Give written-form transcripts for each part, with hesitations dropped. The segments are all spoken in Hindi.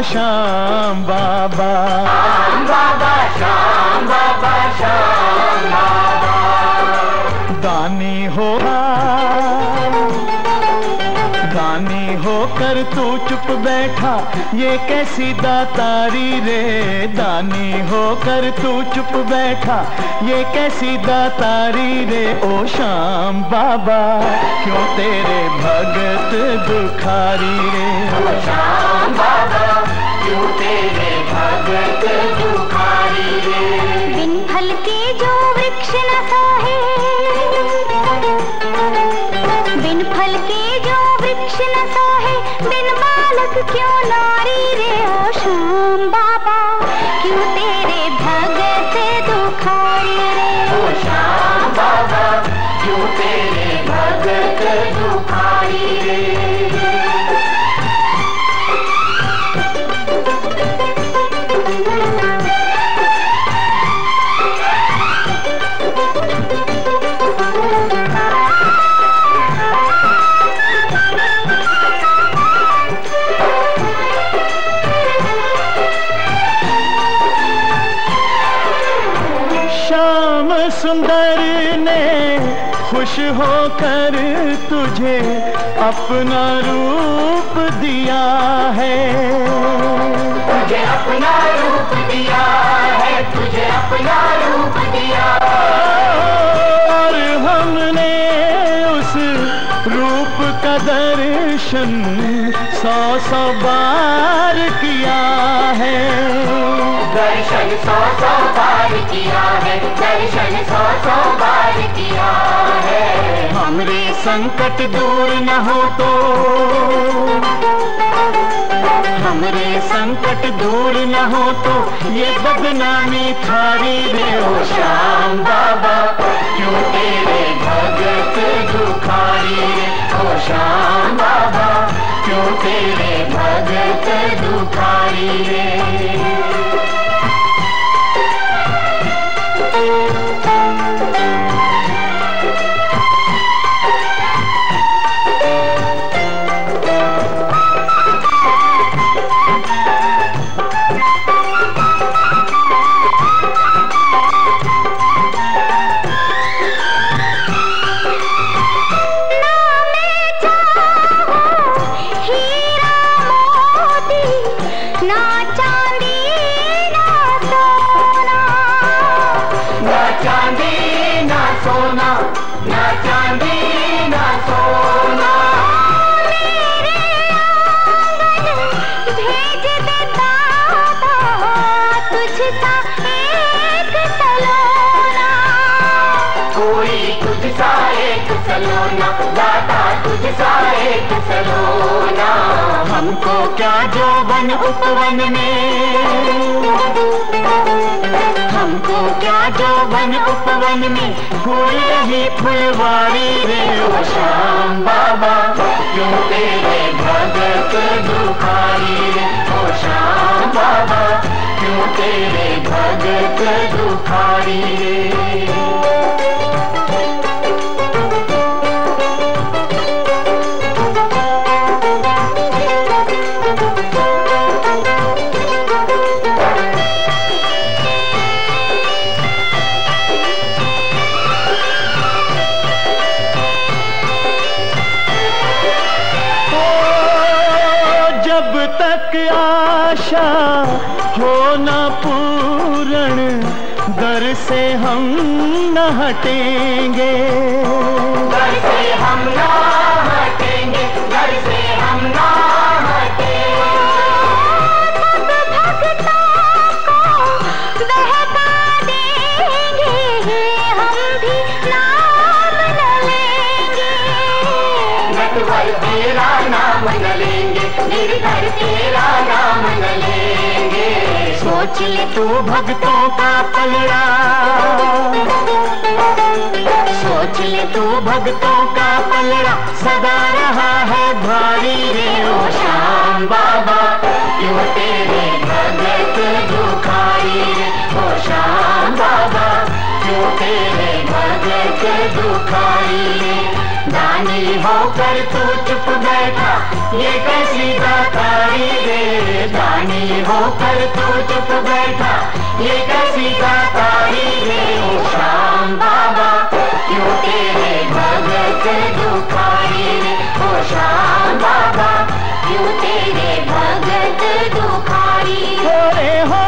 श्याम बाबा, श्याम बाबा, श्याम बाबा, श्याम बाबा। दानी होकर तू चुप बैठा, ये कैसी दातारी रे। दानी होकर तू चुप बैठा, ये कैसी दातारी रे। ओ श्याम बाबा क्यों तेरे भगत दुखारी रे। ओ श्याम बाबा क्यों तेरे भगत दुखारी रे। बिन फल के जो वृक्ष न सोहे, बिन फल के जो वृक्ष न सोहे, बिन बालक क्यों नारी रे। ओ श्याम बाबा क्यों तेरे भगत दुखारी रे। ओ श्याम बाबा क्यों तेरे भगत दुखारी रे। सुंदर ने खुश होकर तुझे अपना रूप दिया है, तुझे अपना रूप दिया है, तुझे अपना रूप दिया। और हमने उस रूप का दर्शन 100 बार किया है। दर्शन 100 बार किया है, दर्शन 100 बार किया है। हमरे संकट दूर न हो तो, हमरे संकट दूर न हो तो, ये बदनामी थारी रे। ओ श्याम बाबा क्यों तेरे भगत दुखारी रे। ओ श्याम बाबा क्यों तेरे भगत दुखारी रे। दाता तुझसा एक सलोना। हमको क्या जौवन उपवन में, हमको क्या जौवन उपवन में, फूल रही फुलवारी रे। ओ श्याम बाबा क्यों तेरे भगत दुखारी रे। ओ श्याम बाबा क्यों तेरे भगत दुखारी रे। जब तक आशा हो न पूर्ण, दर से हम न हटेंगे, दर से हम न हटेंगे, दर से हम न हटेंगे। सब भक्तों को बहका देंगे, हम भी नाम न लेंगे। नटवर तेरा नाम न लेंगे, गिरधर तेरा नाम न लेंगे। सोच ले तू भक्तों का पलड़ा, सोच ले तू भक्तों का पलड़ा, सदा रहा है भारी रे। ओ श्याम बाबा क्यों तेरे भगत दुखारी रे। ओ श्याम बाबा क्यों तेरे भगत दुखारी रे। दानी होकर तू चुप बैठा, ये कैसी दातारी रे। दानी होकर तू चुप बैठा, ये कैसी दातारी रे। ओ श्याम बाबा क्यों तेरे भगत दुखारी रे। ओ श्याम बाबा क्यों तेरे भगत दुखारी रे। हो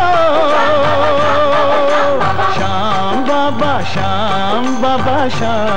श्याम बाबा, श्याम बाबा, श्याम